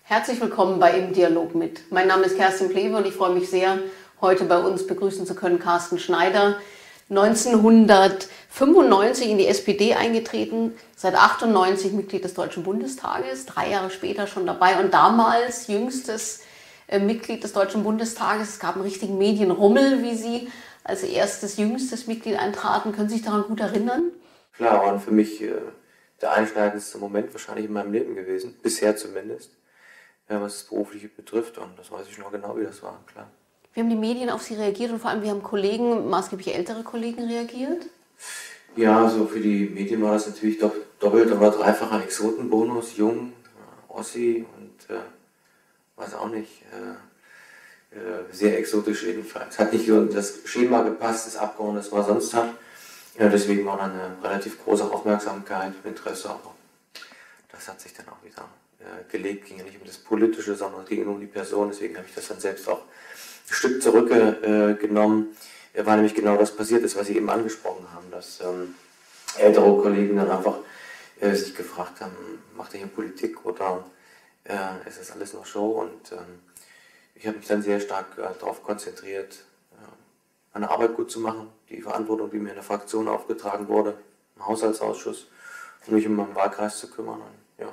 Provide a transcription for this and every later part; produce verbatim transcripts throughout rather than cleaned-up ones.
Herzlich willkommen bei Im Dialog mit. Mein Name ist Kerstin Plewe und ich freue mich sehr, heute bei uns begrüßen zu können Carsten Schneider. neunzehnhundertfünfundneunzig in die S P D eingetreten, seit achtundneunzig Mitglied des Deutschen Bundestages, drei Jahre später schon dabei und damals jüngstes äh, Mitglied des Deutschen Bundestages. Es gab einen richtigen Medienrummel, wie Sie als erstes jüngstes Mitglied eintraten. Können Sie sich daran gut erinnern? Klar, war für mich äh, der einschneidendste Moment wahrscheinlich in meinem Leben gewesen, bisher zumindest, ja, was das Berufliche betrifft, und das weiß ich noch genau, wie das war, klar. Wie haben die Medien auf Sie reagiert und vor allem, wie haben Kollegen, maßgeblich ältere Kollegen reagiert? Ja, also für die Medien war das natürlich doch doppelt oder dreifacher Exotenbonus, jung, äh, Ossi und äh, weiß auch nicht, äh, äh, sehr exotisch jedenfalls. Hat nicht so das Schema gepasst, das Abgeordnete, das man sonst hat. Ja, deswegen war dann eine relativ große Aufmerksamkeit und Interesse, aber das hat sich dann auch wieder äh, gelegt. Es ging ja nicht um das Politische, sondern es ging nur um die Person, deswegen habe ich das dann selbst auch ein Stück zurückgenommen, äh, weil nämlich genau das passiert ist, was Sie eben angesprochen haben, dass ähm, ältere Kollegen dann einfach äh, sich gefragt haben, macht er hier Politik oder äh, ist das alles noch Show? Und ähm, ich habe mich dann sehr stark äh, darauf konzentriert, äh, meine Arbeit gut zu machen, die Verantwortung, die mir in der Fraktion aufgetragen wurde, im Haushaltsausschuss, um mich um meinen Wahlkreis zu kümmern. Und, ja.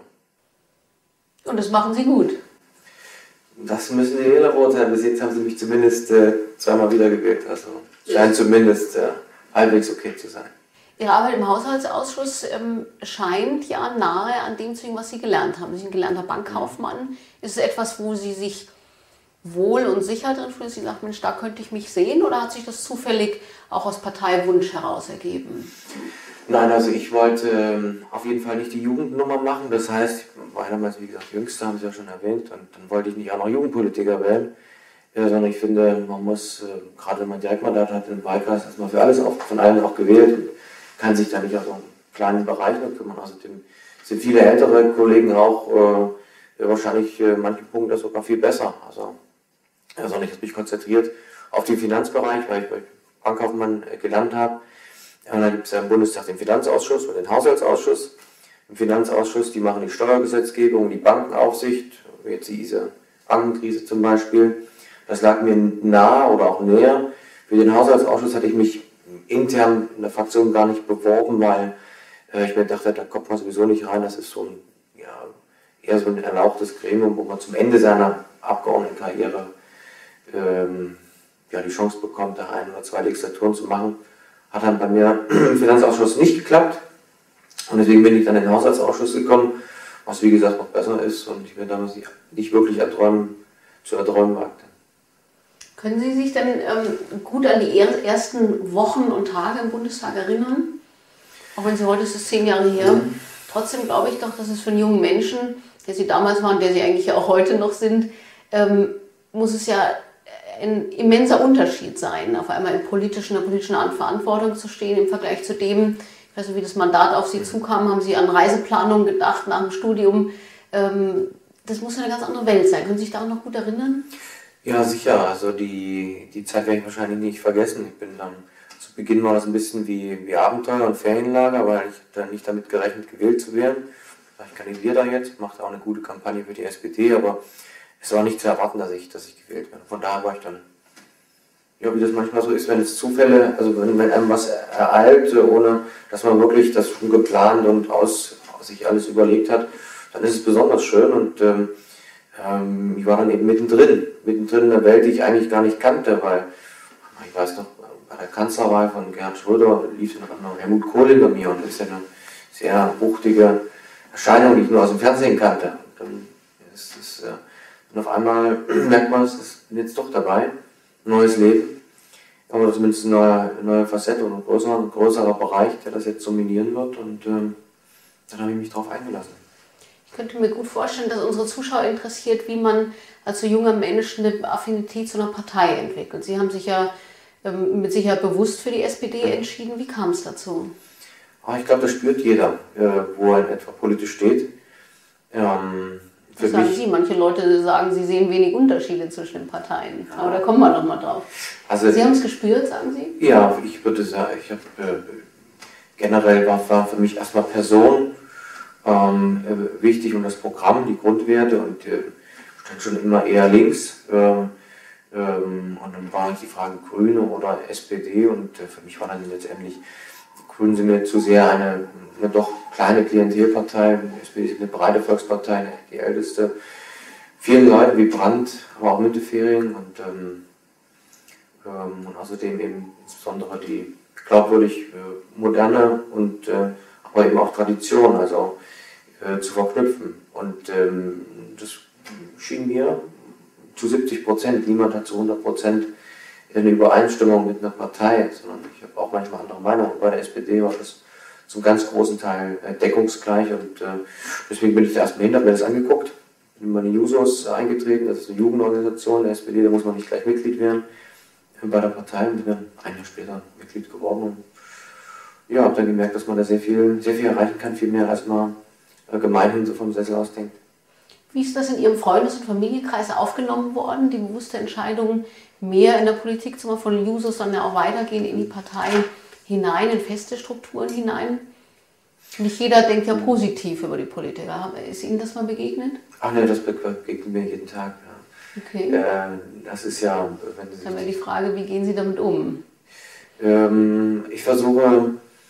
Und das machen Sie gut? Das müssen die Wähler beurteilen. Bis jetzt haben sie mich zumindest äh, zweimal wiedergewählt. Also scheint zumindest äh, halbwegs okay zu sein. Ihre Arbeit im Haushaltsausschuss ähm, scheint ja nahe an dem zu liegen, was Sie gelernt haben. Sie sind ein gelernter Bankkaufmann. Ist es etwas, wo Sie sich wohl und sicher drin fühlen? Sie sagt, Mensch, da könnte ich mich sehen, oder hat sich das zufällig auch aus Parteiwunsch heraus ergeben? Nein, also ich wollte ähm, auf jeden Fall nicht die Jugendnummer machen. Das heißt, ich war damals, wie gesagt, Jüngster, haben Sie ja schon erwähnt, und dann wollte ich nicht auch noch Jugendpolitiker werden, äh, sondern ich finde, man muss, äh, gerade wenn man Direktmandat hat im Wahlkreis, erstmal für alles auch, von allen auch gewählt und kann sich da nicht auf so einen kleinen Bereich nur kümmern. Außerdem sind viele ältere Kollegen auch äh, wahrscheinlich äh, manchen Punkten das sogar viel besser. Also, also ich habe mich konzentriert auf den Finanzbereich, weil ich bei Bankkaufmann äh, gelernt habe. Und dann gibt es ja im Bundestag den Finanzausschuss und den Haushaltsausschuss. Im Finanzausschuss, die machen die Steuergesetzgebung, die Bankenaufsicht, jetzt diese Bankenkrise zum Beispiel. Das lag mir nah oder auch näher. Für den Haushaltsausschuss hatte ich mich intern in der Fraktion gar nicht beworben, weil äh, ich mir dachte, da kommt man sowieso nicht rein. Das ist so ein, ja, eher so ein erlauchtes Gremium, wo man zum Ende seiner Abgeordnetenkarriere ähm, ja, die Chance bekommt, da ein oder zwei Legislaturen zu machen. Hat dann bei mir im Finanzausschuss nicht geklappt, und deswegen bin ich dann in den Haushaltsausschuss gekommen, was wie gesagt noch besser ist und ich mir damals nicht, nicht wirklich erträumen, zu erträumen wagte. Können Sie sich denn ähm, gut an die er ersten Wochen und Tage im Bundestag erinnern? Auch wenn Sie heute, ist es zehn Jahre her, mhm. Trotzdem glaube ich doch, dass es für einen jungen Menschen, der Sie damals waren, der Sie eigentlich ja auch heute noch sind, ähm, muss es ja ein immenser Unterschied sein, auf einmal in politischen, in der politischen Verantwortung zu stehen im Vergleich zu dem, ich weiß nicht, wie das Mandat auf Sie zukam, haben Sie an Reiseplanung gedacht nach dem Studium. Das muss eine ganz andere Welt sein. Können Sie sich daran noch gut erinnern? Ja, sicher. Also die, die Zeit werde ich wahrscheinlich nicht vergessen. Ich bin dann, zu Beginn war das ein bisschen wie, wie Abenteuer und Ferienlager, weil ich dann nicht damit gerechnet, gewählt zu werden. Ich kandidiere da jetzt, mache auch eine gute Kampagne für die S P D, aber es war nicht zu erwarten, dass ich, dass ich gewählt werde. Von daher war ich dann, ja, wie das manchmal so ist, wenn es Zufälle, also wenn, wenn einem was ereilt, ohne dass man wirklich das schon geplant und aus, aus sich alles überlegt hat, dann ist es besonders schön. Und ähm, ähm, ich war dann eben mittendrin, mittendrin in der Welt, die ich eigentlich gar nicht kannte, weil, ich weiß noch, bei der Kanzlerwahl von Gerhard Schröder lief ja noch Helmut Kohl hinter mir, und das ist ja eine sehr wuchtige Erscheinung, die ich nur aus dem Fernsehen kannte. Und dann ist es, äh, Und auf einmal merkt man, es ist jetzt doch dabei, ein neues Leben, aber zumindest eine neue, neue Facette und ein größerer, ein größerer Bereich, der das jetzt dominieren wird, und ähm, dann habe ich mich darauf eingelassen. Ich könnte mir gut vorstellen, dass unsere Zuschauer interessiert, wie man als so junger Mensch eine Affinität zu einer Partei entwickelt. Sie haben sich ja ähm, mit Sicherheit bewusst für die S P D entschieden. Wie kam es dazu? Aber ich glaube, das spürt jeder, äh, wo er in etwa politisch steht. Ähm, Was sagen Sie? Manche Leute sagen, sie sehen wenig Unterschiede zwischen den Parteien. Aber da kommen wir noch mal drauf. Also, Sie haben es gespürt, sagen Sie? Ja, ich würde sagen, ich habe äh, generell war, war für mich erstmal Person ähm, äh, wichtig und das Programm, die Grundwerte. Und äh, stand schon immer eher links. Ähm, ähm, und dann war halt die Frage Grüne oder S P D und äh, für mich war dann letztendlich, die Grünen sind mir zu sehr eine, eine doch kleine Klientelpartei, die S P D ist eine breite Volkspartei, die älteste. Vielen Leuten wie Brandt, aber auch Müntefering und, ähm, ähm, und außerdem eben insbesondere die glaubwürdig äh, moderne und äh, aber eben auch Tradition, also äh, zu verknüpfen. Und ähm, das schien mir zu siebzig Prozent, niemand hat zu hundert Prozent eine Übereinstimmung mit einer Partei, sondern ich habe auch manchmal andere Meinungen. Bei der S P D war das zum ganz großen Teil äh, deckungsgleich und äh, deswegen bin ich da erstmal hinter, mir das angeguckt. Bin bei den Jusos eingetreten, das ist eine Jugendorganisation der S P D, da muss man nicht gleich Mitglied werden äh, bei der Partei und bin dann ein Jahr später Mitglied geworden. Und ja, habe dann gemerkt, dass man da sehr viel, sehr viel erreichen kann, viel mehr als man äh, gemeinhin so vom Sessel aus denkt. Wie ist das in Ihrem Freundes- und Familienkreis aufgenommen worden, die bewusste Entscheidung, mehr in der Politik zu machen, von den Jusos dann ja auch weitergehen in die Partei hinein, in feste Strukturen hinein? Nicht jeder denkt ja positiv über die Politiker. Ist Ihnen das mal begegnet? Ach ne, das begegnet mir jeden Tag. Ja. Okay. Äh, das ist ja, wenn Sie dann wäre die Frage, wie gehen Sie damit um? Ähm, ich versuche,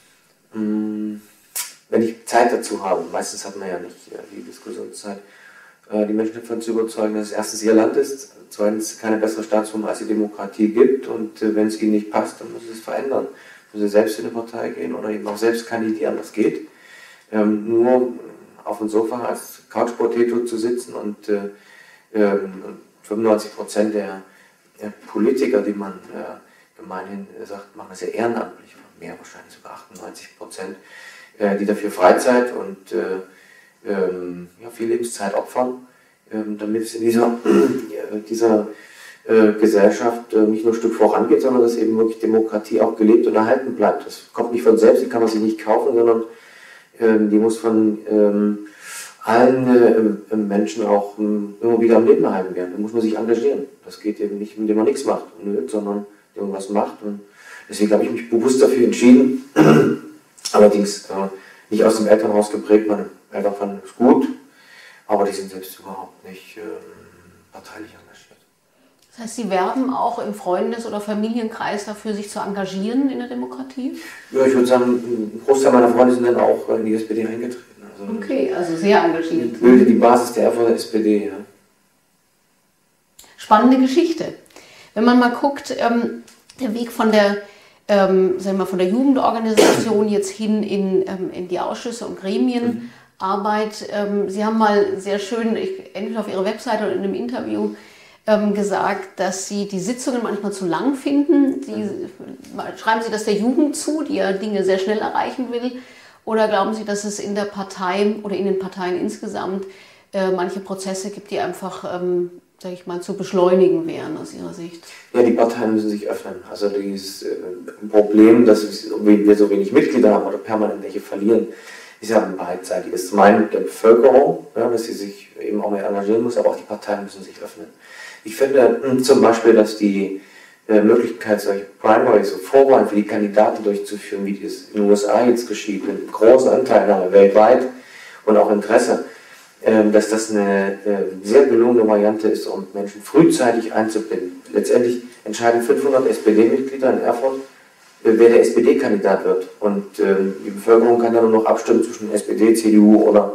mh, wenn ich Zeit dazu habe, meistens hat man ja nicht ja, die Diskussionszeit, äh, die Menschen davon zu überzeugen, dass es erstens ihr Land ist, zweitens keine bessere Staatsform als die Demokratie gibt und äh, wenn es ihnen nicht passt, dann müssen sie es verändern. Müssen sie selbst in eine Partei gehen oder eben auch selbst kandidieren, das geht. Ähm, nur auf dem Sofa als Couch-Potato zu sitzen und äh, äh, fünfundneunzig Prozent der, der Politiker, die man äh, gemeinhin sagt, machen das ja ehrenamtlich, mehr wahrscheinlich sogar achtundneunzig Prozent, äh, die dafür Freizeit und äh, ähm, ja, viel Lebenszeit opfern, ähm, damit es in dieser, äh, dieser äh, Gesellschaft äh, nicht nur ein Stück vorangeht, sondern dass eben wirklich Demokratie auch gelebt und erhalten bleibt. Das kommt nicht von selbst, die kann man sich nicht kaufen, sondern ähm, die muss von ähm, allen äh, Menschen auch ähm, immer wieder am Leben erhalten werden. Da muss man sich engagieren. Das geht eben nicht, indem man nichts macht, nö, sondern indem man was macht. Und deswegen habe ich mich bewusst dafür entschieden. Allerdings äh, nicht aus dem Elternhaus geprägt. Meine Eltern fanden es gut, aber die sind selbst überhaupt nicht äh, parteilich engagiert. Das heißt, Sie werben auch im Freundes- oder Familienkreis dafür, sich zu engagieren in der Demokratie? Ja, ich würde sagen, ein Großteil meiner Freunde sind dann auch in die S P D eingetreten. Also okay, also sehr engagiert. Ich bilde die Basis der Erfolg der S P D. Ja. Spannende Geschichte. Wenn man mal guckt, ähm, der Weg von der, ähm, sagen wir mal, von der Jugendorganisation jetzt hin in, ähm, in die Ausschüsse und Gremienarbeit. Ähm, Sie haben mal sehr schön, ich, entweder auf Ihrer Webseite oder in einem Interview, ähm, gesagt, dass Sie die Sitzungen manchmal zu lang finden. Sie, schreiben Sie das der Jugend zu, die ja Dinge sehr schnell erreichen will? Oder glauben Sie, dass es in der Partei oder in den Parteien insgesamt äh, manche Prozesse gibt, die einfach, ähm, sage ich mal, zu beschleunigen wären aus Ihrer Sicht? Ja, die Parteien müssen sich öffnen. Also dieses äh, Problem, dass wir so wenig Mitglieder haben oder permanent welche verlieren, ist ja ein beidseitiges. Zum einen der Bevölkerung, ja, dass sie sich eben auch mehr engagieren muss, aber auch die Parteien müssen sich öffnen. Ich finde mh, zum Beispiel, dass die äh, Möglichkeit, solche Primaries, so Vorwahlen für die Kandidaten durchzuführen, wie das in den U S A jetzt geschieht, mit großen Anteilnahme weltweit und auch Interesse, äh, dass das eine äh, sehr gelungene Variante ist, um Menschen frühzeitig einzubinden. Letztendlich entscheiden fünfhundert S P D-Mitglieder in Erfurt, äh, wer der S P D-Kandidat wird. Und äh, die Bevölkerung kann dann nur noch abstimmen zwischen S P D, C D U oder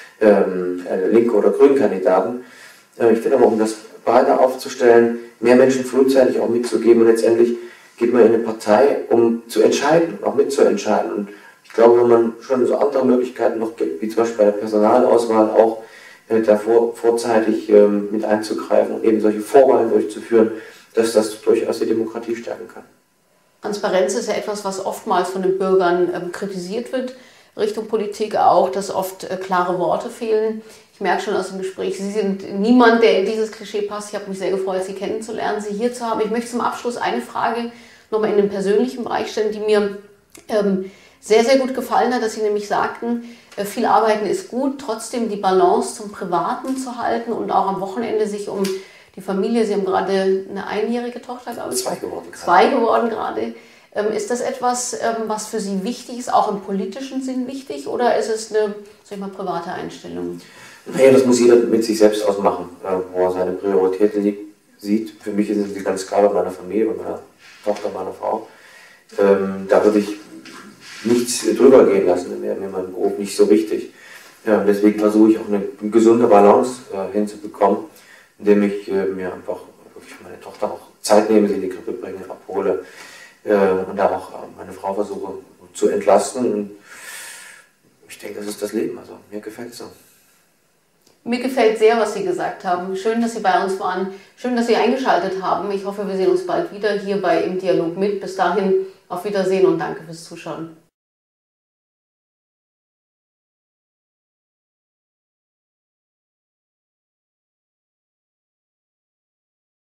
ähm, äh, Linke oder Grünen Kandidaten. Äh, ich finde aber, um das breiter aufzustellen, mehr Menschen frühzeitig auch mitzugeben und letztendlich geht man in eine Partei, um zu entscheiden, auch mitzuentscheiden. Und ich glaube, wenn man schon so andere Möglichkeiten noch gibt, wie zum Beispiel bei der Personalauswahl auch äh, da vor, vorzeitig ähm, mit einzugreifen und eben solche Vorwahlen durchzuführen, dass das durchaus die Demokratie stärken kann. Transparenz ist ja etwas, was oftmals von den Bürgern ähm, kritisiert wird, Richtung Politik auch, dass oft äh, klare Worte fehlen. Ich merke schon aus dem Gespräch, Sie sind niemand, der in dieses Klischee passt. Ich habe mich sehr gefreut, Sie kennenzulernen, Sie hier zu haben. Ich möchte zum Abschluss eine Frage nochmal in den persönlichen Bereich stellen, die mir ähm, sehr, sehr gut gefallen hat, dass Sie nämlich sagten, äh, viel Arbeiten ist gut, trotzdem die Balance zum Privaten zu halten und auch am Wochenende sich um die Familie, Sie haben gerade eine einjährige Tochter, glaube ich. Zwei geworden gerade. Zwei geworden gerade. Ähm, ist das etwas, ähm, was für Sie wichtig ist, auch im politischen Sinn wichtig, oder ist es eine, sag ich mal, private Einstellung? Naja, das muss jeder mit sich selbst ausmachen, wo er seine Prioritäten liegt, sieht. Für mich sind sie ganz klar bei meiner Familie, bei meiner Tochter, meiner Frau. Ähm, da würde ich nichts drüber gehen lassen, dann wäre mir mein Beruf nicht so wichtig. Ja, deswegen versuche ich auch eine gesunde Balance äh, hinzubekommen, indem ich äh, mir einfach wirklich meine Tochter auch Zeit nehme, sie in die Krippe bringe, abhole äh, und da auch äh, meine Frau versuche zu entlasten. Und ich denke, das ist das Leben, also mir gefällt es so. Mir gefällt sehr, was Sie gesagt haben. Schön, dass Sie bei uns waren. Schön, dass Sie eingeschaltet haben. Ich hoffe, wir sehen uns bald wieder hier bei Im Dialog mit. Bis dahin, auf Wiedersehen und danke fürs Zuschauen.